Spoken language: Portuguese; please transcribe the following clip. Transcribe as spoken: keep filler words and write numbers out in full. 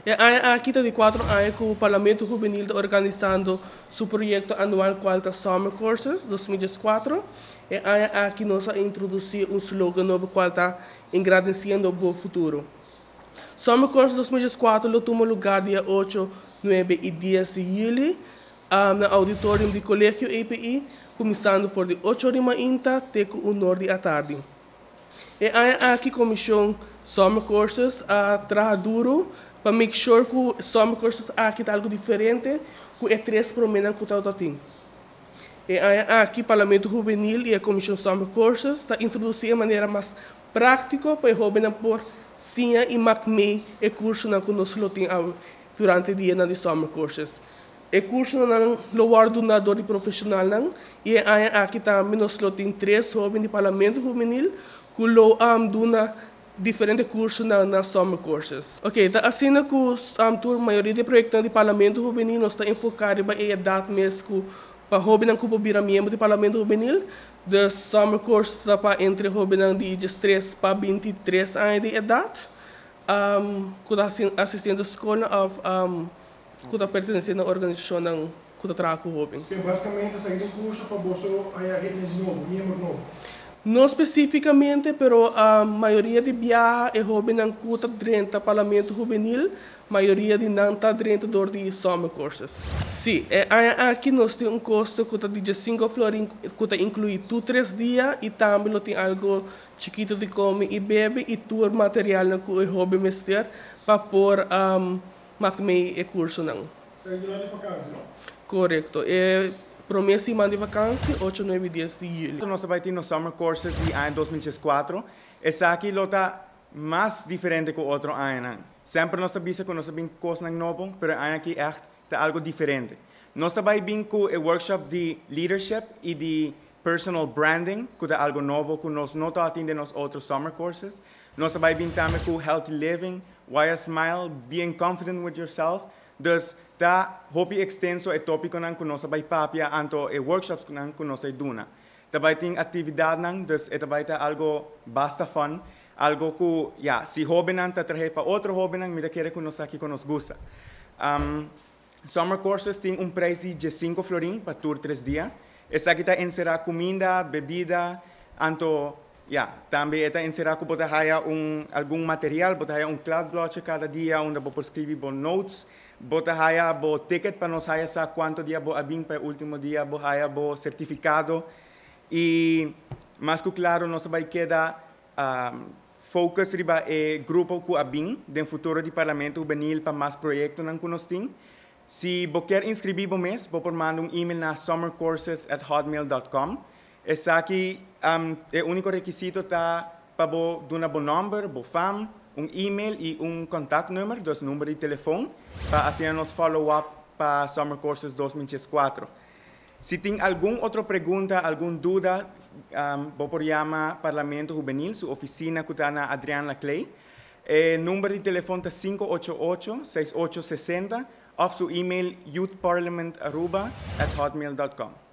E aqui está de quatro anos que o Parlamento Juvenil está organizando seu projeto anual qual Summer Courses dois mil e quatro. E aqui nós introduzimos um slogan novo qual está agradecendo o bom futuro. Summer Courses dois mil e quatro lo tomou lugar dia oito, nove e dez de julho um, no auditório do Colégio E P I, começando por de oito da manhã até o nove da tarde. E aqui a comissão Summer Courses uh, trabalha duro para make sure que o Summer Courses aqui está algo diferente que é três promenas que está tem. E aqui o Parlamento Juvenil e a Comissão Summer Courses está introduzindo de maneira mais prática para os jovens por sim e macmei e curso na que nós temos durante o dia na Summer Courses. E curso na lugar do nadador e profissional não e aqui também nós temos três jovens do Parlamento Juvenil que lo am duna diferentes cursos na, na Summer Courses. Ok, então assim que um, a maioria dos projetos do Parlamento Juvenil nós está enfocado para a idade mesmo para jovens que viram membro do Parlamento Juvenil. The Summer Courses está para entre jovens de dezesseis para vinte e três anos de idade, um, que está assistindo à escola of um, que está pertencendo à organização que está trabalhando com jovens. Basicamente, essa é um curso para você a rede novo, membro novo. Não especificamente, pero a maioria de viajes é jovem não custa dentro do Parlamento Juvenil, a maioria de não está dentro de Summer Courses. Sim, é, aqui nós temos um custo que está de cinco florins, que está incluído tu três dias e também tem algo chiquito de comer e beber e todo material que o jovem mestre para pôr um, macmei e curso não. Você é de vacância, não? Correto. É, promessa e manda de vacância, oito, nove dias de julho. Nós vamos ter no Summer Courses de ano dois mil e quatro. Essa aqui está mais diferente que o outro ano. Sempre nós sabemos que nós temos coisas novas, mas aqui é algo diferente. Nós também vamos com o workshop de leadership e de personal branding, que é algo novo que nós não atendemos nos outros Summer Courses. Nós também vamos também com healthy living, why a smile, being confident with yourself. Dus ta hopi extenso e tópico nang kuno sa bay papia anto e workshops nang kuno sa duna. Tabay ting aktividad nang dus etabay ta algo basta fun, algo ku ya si hobby nang tatrahe pa otro hobby nang mida quiere kuno sa ki kunos gusta. Um, summer courses ting un preço de cinco florin pa tour tres dia. Esa kita encerra comida, bebida, anto ya, também está encerrar que bota haya um algum material, bota haya um cloud block cada dia onde vou escrever bom notes. Bota haya bo ticket para nós haya sa quanto dia bo abing para último dia bo haya bo certificado e mais que claro nós vai queda um, focus riba e grupo ku abing den futuro de parlamento juvenil para mais projeto nan kunos ting. Se bo quer inscrever bo mês bo por manda um email na summercourses at hotmail dot com. Essa aqui um, é o único requisito tá para bo duna bo number bo fam um e-mail e um contact number, dos número de telefone, para assim nos follow-up para Summer Courses dois mil e quatro. Se tem alguma outra pergunta, alguma dúvida, um, vou por chamar Parlamento Juvenil, sua oficina que está na Adriana Clay. O número de telefone é cinco oito oito, seis oito seis zero ou seu e-mail youthparliament arroba at hotmail dot com.